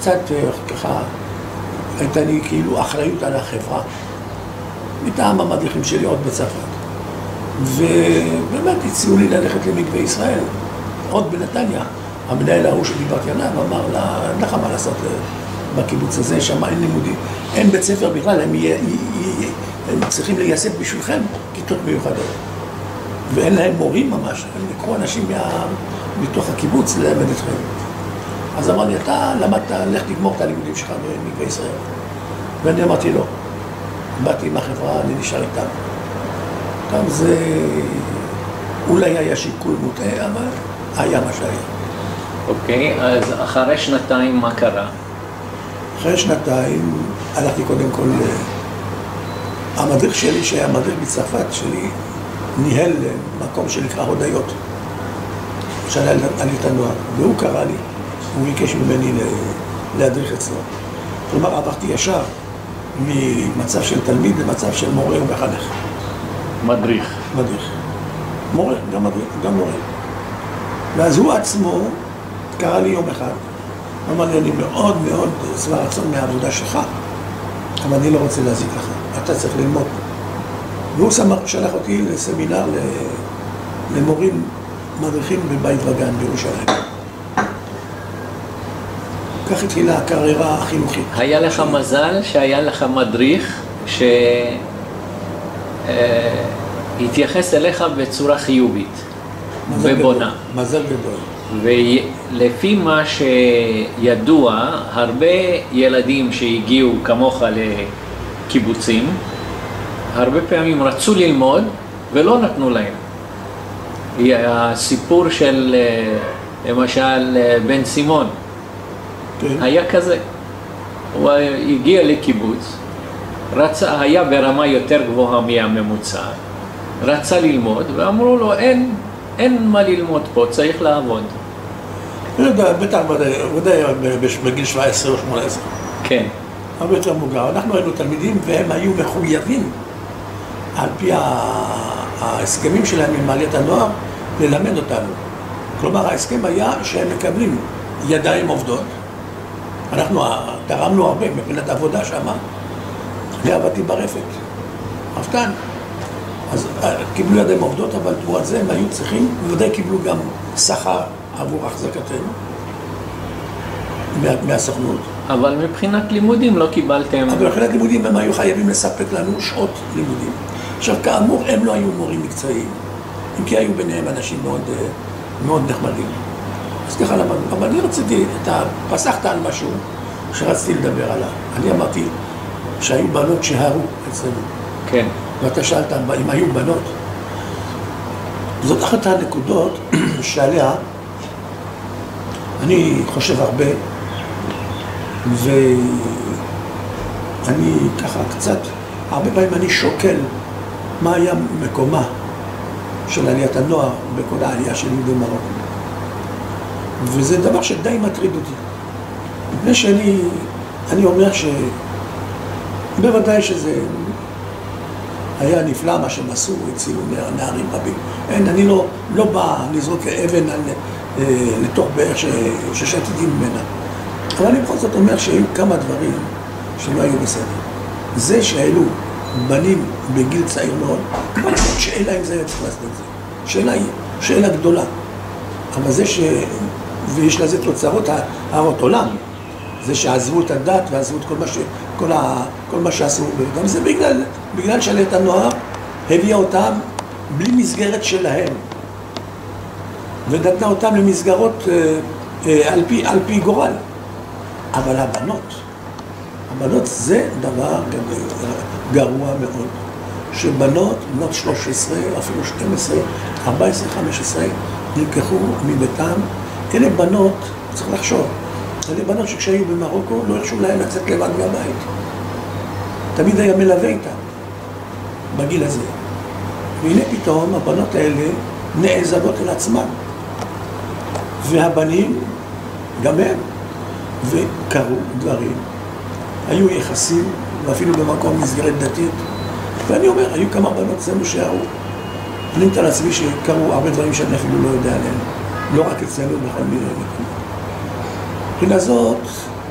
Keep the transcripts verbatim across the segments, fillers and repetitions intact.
קצת ככה, הייתה לי כאילו אחריות על החברה, מטעם המדריכים שלי עוד בצרפת. ובאמת הציעו לי ללכת למקווה ישראל, עוד בנתניה. המנהל ההוא שדיברתי עליו אמר לה, אין לך מה לעשות בקיבוץ הזה, שם אין לימודים, אין בית ספר בכלל, הם, י... הם צריכים לייסד בשבילכם כיתות מיוחדות. ואין להם מורים ממש, הם לקחו אנשים מה... מתוך הקיבוץ ללמד אתכם. אז אמר לי, אתה למדת, לך תגמור את הלימודים שלך במקווה ישראל. ואני אמרתי לו, באתי עם החברה, אני נשאר איתם. גם זה אולי היה שיקול מוטעה, אבל היה מה שהיה. אוקיי, אז אחרי שנתיים מה קרה? אחרי שנתיים הלכתי קודם כל, המדריך שלי, שהיה מדריך בצרפת שלי, ניהל מקום שנקרא הודיות, שהיה עלית הנוער, והוא קרא לי, הוא ביקש ממני להדריך אצלו. כלומר, עברתי ישר ממצב של תלמיד למצב של מורה ומחנך. מדריך. מדריך. מורה, גם מדריך, גם מורה. ואז הוא עצמו קרא לי יום אחד, אמר לי, אני מאוד מאוד שבע רצון מהעבודה שלך, אבל אני לא רוצה להזיק לך, אתה צריך ללמוד. והוא שלח אותי לסמינר למורים מדריכים בבית וגן בירושלים. כך התחילה הקריירה החינוכית. היה לך מזל שהיה לך מדריך שהתייחס אליך בצורה חיובית ובונה. מזל גדול. ולפי מה שידוע, הרבה ילדים שהגיעו כמוך לקיבוצים, הרבה פעמים רצו ללמוד ולא נתנו להם. הסיפור של למשל בן סימון, כן. היה כזה. הוא הגיע לקיבוץ, רצה, היה ברמה יותר גבוהה מהממוצע, רצה ללמוד ואמרו לו אין, אין מה ללמוד פה, צריך לעבוד. בטח ודאי בגיל שבע עשרה או שמונה עשרה. כן. הרבה יותר מוגר. אנחנו היינו תלמידים והם היו מחויבים על פי ההסכמים שלהם עם מעליית הנוער ללמד אותנו. כלומר, ההסכם היה שהם מקבלים ידיים עובדות. אנחנו תרמנו הרבה מבחינת עבודה שם. אני עבדתי ברפת, רפתן. אז קיבלו ידיים עובדות, אבל תמורת זה הם היו צריכים, בוודאי קיבלו גם שכר עבור החזקתנו מה, מהסוכנות. אבל מבחינת לימודים לא קיבלתם... אבל מבחינת לימודים הם היו חייבים לספק לנו שעות לימודים. עכשיו, כאמור, הם לא היו מורים מקצועיים, אם כי היו ביניהם אנשים מאוד, מאוד נחמדים. אז ככה למדנו. אבל אני רציתי, אתה פסחת על משהו שרציתי לדבר עליו. אני אמרתי שהיו בנות שהרו אצלנו. כן. ואתה שאלת אם היו בנות. זאת אחת הנקודות שעליה אני חושב הרבה, ואני ככה קצת, הרבה פעמים אני שוקל מה היה מקומה של עליית הנוער בכל העלייה של יהודי מרוקו. וזה דבר שדי מטריד אותי. מפני שאני אני אומר שבוודאי שזה היה נפלא מה שהם עשו, הצילו נערים רבים. אין, אני לא, לא בא לזרוק אבן על, אה, לתוך באר ששתיתי ממנה. אבל אני בכל זאת אומר שהיו כמה דברים שלא היו בסדר. זה שהעלו בנים בגיל צעיר מאוד, שאלה אם זה היה צריך לעשות את זה. שאלה היא, שאלה גדולה. אבל זה ש... ויש לזה תוצאות הרות עולם. זה שעזבו את הדת ועזבו את כל מה, ש... כל ה... כל מה שעשו. גם זה בגלל, בגלל שעליית הנוער הביאה אותם בלי מסגרת שלהם. ונתנה אותם למסגרות אה, אה, על פי, על פי גורל. אבל הבנות, הבנות זה דבר גרוע מאוד. שבנות, בנות שלוש עשרה, אפילו שתים עשרה, ארבע עשרה, חמש עשרה, נלקחו מביתם. אלה בנות, צריך לחשוב, אלה בנות שכשהיו במרוקו לא הרשו להם לצאת לבד מהבית. תמיד היה מלווה איתם בגיל הזה. והנה פתאום הבנות האלה נעזבות אל עצמן. והבנים, גם הם, וקרו דברים. היו יחסים, ואפילו במקום מסגרת דתית. ואני אומר, היו כמה בנות אצלנו שהראו. אני מתאר לעצמי שקרו הרבה דברים שאני אפילו לא יודע עליהם. לא רק אצלנו, בכל מיני מקומות. מבחינה זאת,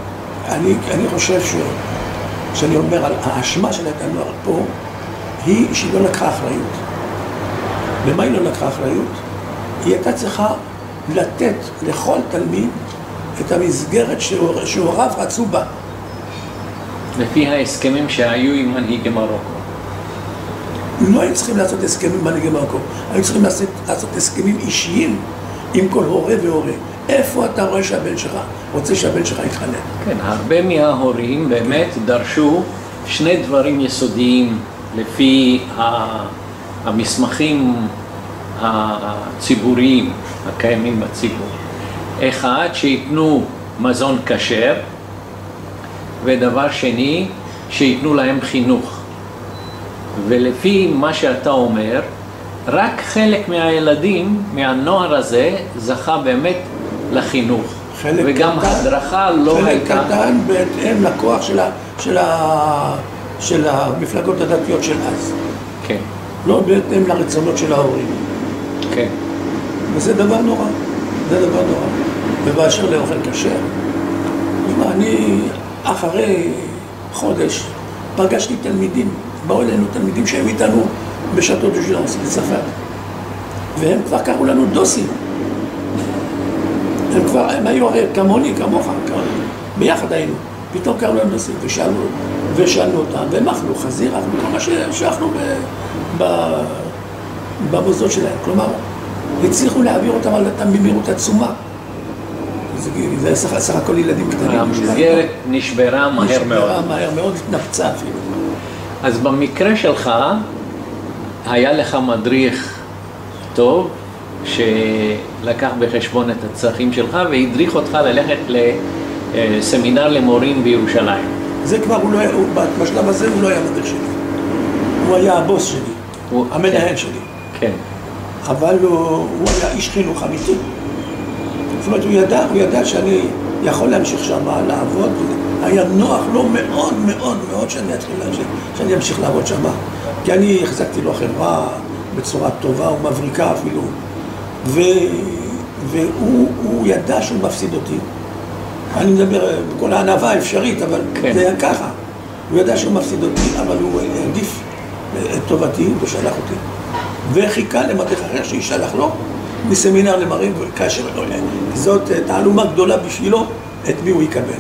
אני, אני חושב ש, שאני אומר על האשמה של הנוער פה, היא שהיא לא לקחה אחריות. במה היא לא לקחה אחריות? היא הייתה צריכה לתת לכל תלמיד את המסגרת שהוריו רצו בה. לפי ההסכמים שהיו עם מנהיגי מרוקו. לא היו צריכים לעשות הסכמים עם מנהיגי מרוקו, היו צריכים לעשות, לעשות הסכמים אישיים עם כל הורה והורה. איפה אתה רואה שהבן שלך רוצה שהבן שלך יתחנן? כן, הרבה מההורים באמת דרשו שני דברים יסודיים לפי המסמכים הציבוריים הקיימים בציבור. אחד, שיתנו מזון כשר, ודבר שני, שיתנו להם חינוך. ולפי מה שאתה אומר, רק חלק מהילדים, מהנוער הזה, זכה באמת לחינוך. וגם קטן, הדרכה לא חלק הייתה... חלק קטן בהתאם לכוח של, ה, של, ה, של המפלגות הדתיות של אז. כן. לא בהתאם לרצונות של ההורים. כן. וזה דבר נורא. זה דבר נורא. ובאשר לאוכל כשר, אני אחרי חודש פגשתי תלמידים, באו אלינו תלמידים שהם איתנו בשעתו דוז'לנס בצרפת, והם כבר קראו לנו דוסים. הם כבר, הם היו הרי כמוני, כמוך, ביחד היינו, פתאום קראו לנו דוסים, ושאלנו, ושאלנו אותם, והם אכלו חזיר, אכלו כל מה שאכלו במוסדות שלהם. כלומר, הצליחו להעביר אותם על דתם במהירות עצומה. זה סך, סך הכל ילדים קטנים. המסגרת נשברה מהר מאוד. נשברה מהר מאוד, התנפצה אפילו. אז במקרה שלך, היה לך מדריך טוב, שלקח בחשבון את הצרכים שלך, והדריך אותך ללכת לסמינר למורים בירושלים. זה כבר, הוא לא היה, הוא, בשלב הזה הוא לא היה מדריך שלי. הוא היה הבוס שלי, הוא, המנהל כן. שלי. כן. אבל הוא, הוא היה איש חינוך אמיתי. זאת אומרת, הוא ידע, הוא ידע שאני יכול להמשיך שם לעבוד, היה נוח לו מאוד מאוד מאוד שאני אתחיל להמשיך, שאני אמשיך לעבוד שם. כי אני החזקתי לו חברה בצורה טובה ומבריקה אפילו, ו, והוא ידע שהוא מפסיד אותי. אני מדבר בכל הענווה האפשרית, אבל כן. זה היה ככה. הוא ידע שהוא מפסיד אותי, אבל הוא העדיף את טובתי ושלח אותי. וחיכה למדריך אחר שישלח לו מסמינר למרים, כאשר לא יהיה. זאת תעלומה גדולה בשבילו, את מי הוא יקבל.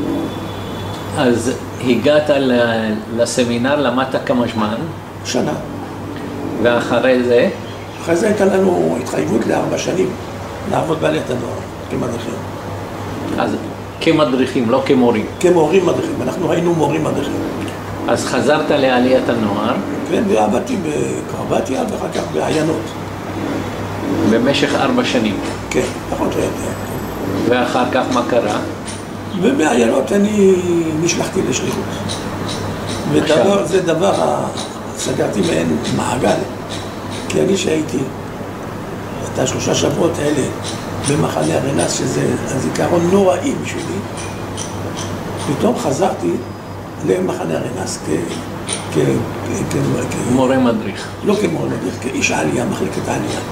אז הגעת לסמינר, למדת כמה זמן? שנה. ואחרי זה? אחרי זה הייתה לנו התחייבות לארבע שנים לעבוד בעליית הנוער כמדריכים. אז כמדריכים, לא כמורים? כמורים מדריכים, אנחנו היינו מורים מדריכים. אז חזרת לעליית הנוער? כן, ועבדתי בקרבטיה ואחר כך בעיינות. במשך ארבע שנים? כן, פחות או יותר. ואחר כך מה קרה? ובעיינות אני נשלחתי לשליחות. ודבר, זה דבר, סגרתי מהן מעגל. כי אני שהייתי את השלושה שבועות האלה במחנה הרנס, שזה הזיכרון נוראי בשבילי, פתאום חזרתי למחנה הרנס כ... כ... כ... מורה מדריך. לא כמורה מדריך, כאיש העלייה, מחלקת העלייה.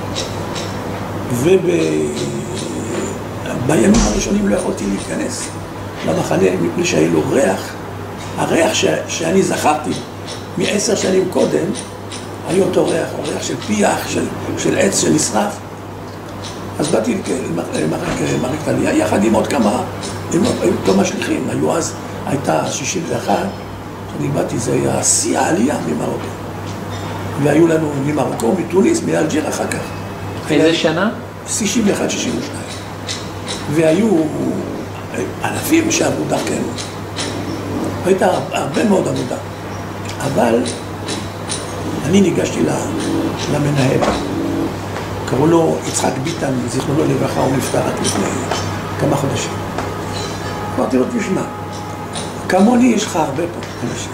ובימים הראשונים לא יכולתי להיכנס למחנה מפני שהיה לו ריח. הריח ש... שאני זכרתי מעשר שנים קודם, היה אותו ריח, ריח של פיח, של, של עץ שנשרף. אז באתי למחלקת העלייה, יחד עם עוד כמה, עם כמה שליחים. היו אז, הייתה שישים ואחת, שאני באתי, זה היה שיא העלייה ממרוקו. והיו לנו ממרוקו, מתוניס, מאלג'יר אחר כך. איזה שנה? שישים ואחת, שישים ושתיים. והיו אלפים שעברו דרכנו. הייתה הרבה מאוד עבודה. אבל אני ניגשתי למנהל. קראו לו יצחק ביטן, זיכרונו לברכה, הוא נפטר רק לפני כמה חודשים. אמרתי לו, תשמע, כמוני יש לך הרבה פה אנשים.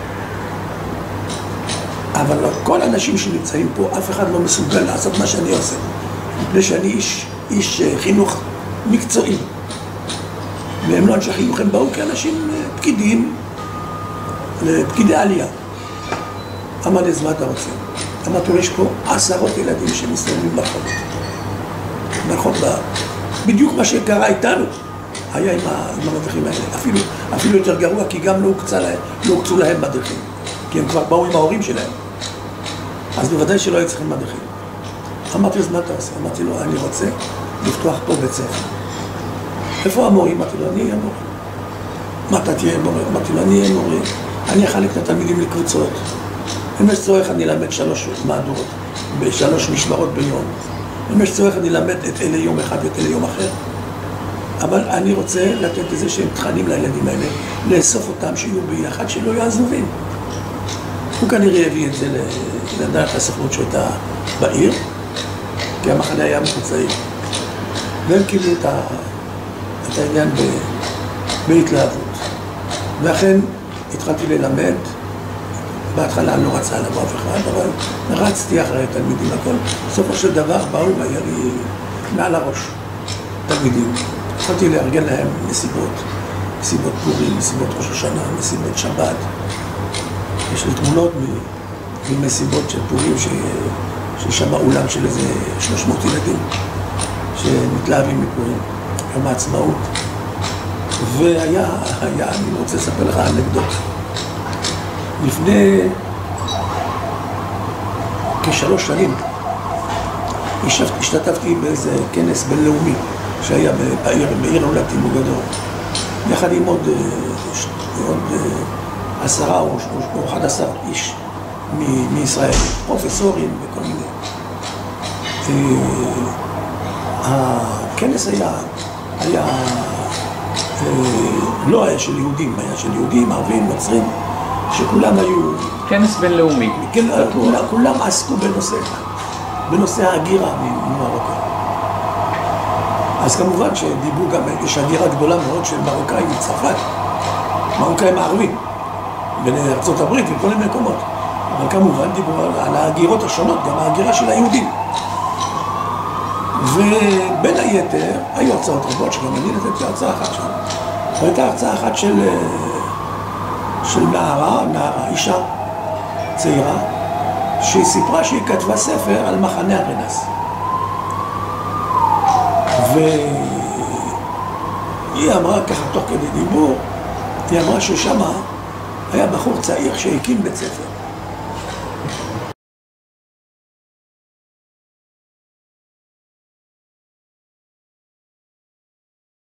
אבל כל האנשים שנמצאים פה, אף אחד לא מסוגל לעשות מה שאני עושה. מפני שאני איש, איש חינוך מקצועי. והם לא אנשי חינוך, הם באו כאנשים פקידים, לפקידי עלייה. אמר לי, אז מה אתה רוצה? אמרתי לו, יש פה עשרות ילדים שמסתובבים ברחובות. ברחוב, בדיוק מה שקרה איתנו. היה עם המדריכים האלה. אפילו, אפילו יותר גרוע, כי גם לא הוקצו להם, לא הוקצו להם מדריכים. כי הם כבר באו עם ההורים שלהם. אז בוודאי שלא היו צריכים מדריכים. אמרתי, אז מה אתה עושה? אמרתי לו, אני רוצה לפתוח פה בית ספר. איפה המורים? אמרתי לו, אני אהיה מורה. מה אתה תהיה מורה? אמרתי לו, אני אהיה מורה. אני אחלק את התלמידים לקבוצות. אם יש צורך, אני אלמד שלוש מהדורות, בשלוש משמרות ביום. אם יש צורך, אני אלמד את אלה יום אחד ואת אלה יום אחר. אבל אני רוצה לתת איזה שהם תכנים לילדים האלה, לאסוף אותם, שיהיו ביחד, שלא יהיו עזובים. הוא כנראה הביא את זה לדעת הסוכנות שהייתה בעיר, כי המחנה היה מחוץ לעיר. והם קיבלו את, ה... את העניין ב... בהתלהבות. ואכן התחלתי ללמד, בהתחלה לא רצה לבוא אף אחד, אבל רצתי אחרי תלמידים הכל. בסופו של דבר באו, היה לי מעל הראש תלמידים. התחלתי לארגן להם מסיבות, מסיבות פורים, מסיבות ראש השנה, מסיבות שבת. יש לי תמונות ממסיבות של פורים ששם אולם של איזה שלוש מאות ילדים שמתלהבים מפורים, יום העצמאות. והיה, היה, אני רוצה לספר לך אנקדוט. לפני כשלוש שנים השתתפתי באיזה כנס בינלאומי שהיה בעיר, בעיר הולדתי מוגדור, יחד עם עוד, עוד עשרה או, או אחד עשר איש מ, מישראל, פרופסורים וכל מיני. הכנס היה, היה לא היה של יהודים, היה של יהודים, ערבים, נוצרים, שכולם היו... כנס בינלאומי. כן, כולם, כולם עסקו בנושא אחד, בנושא ההגירה ממרוקו. אז כמובן שדיברו גם, יש הגירה גדולה מאוד של מרוקאים מצרפת, מרוקאים הערבים, בין ארצות הברית וכל מיני מקומות. אבל כמובן דיברו על ההגירות השונות, גם ההגירה של היהודים. ובין היתר היו הרצאות רבות, שגם אני נתתי הרצאה אחת שם. והייתה הרצאה אחת של, של נערה, נערה, אישה צעירה, שהיא סיפרה שהיא כתבה ספר על מחנה הרנס. והיא אמרה ככה תוך כדי דיבור, היא אמרה ששמה היה בחור צעיר שהקים בית ספר.